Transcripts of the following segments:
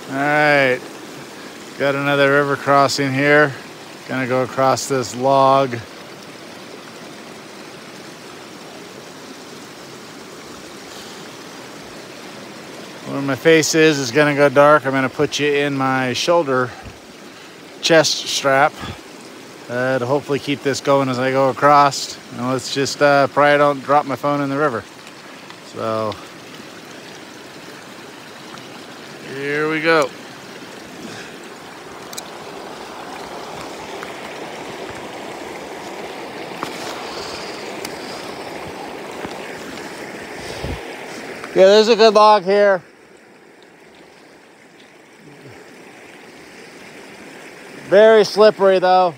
All right, got another river crossing here. Gonna go across this log. Where my face is gonna go dark. I'm gonna put you in my shoulder chest strap to hopefully keep this going as I go across. And let's just pray I don't drop my phone in the river. So here we go. Yeah, there's a good log here. Very slippery though.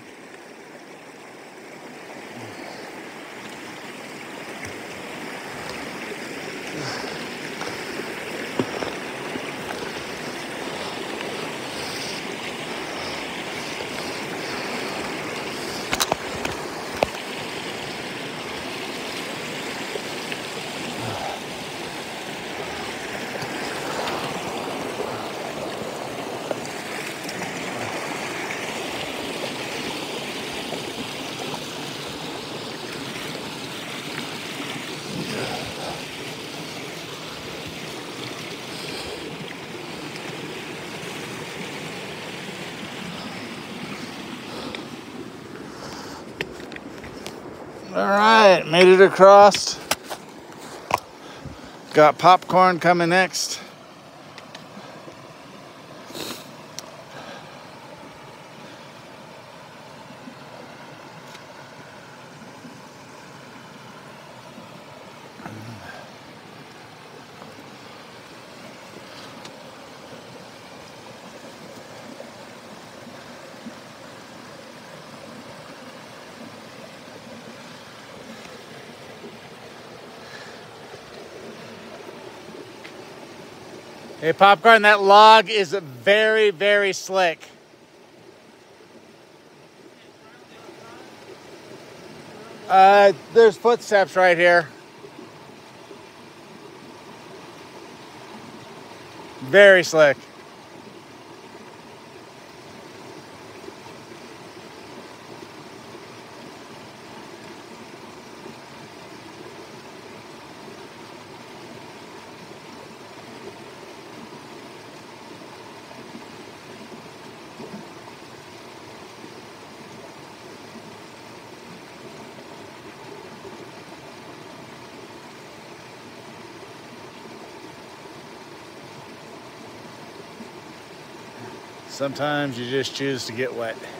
All right, made it across. Got popcorn coming next. Hey, Popcorn, that log is very, very slick. There's footsteps right here. Very slick. Sometimes you just choose to get wet.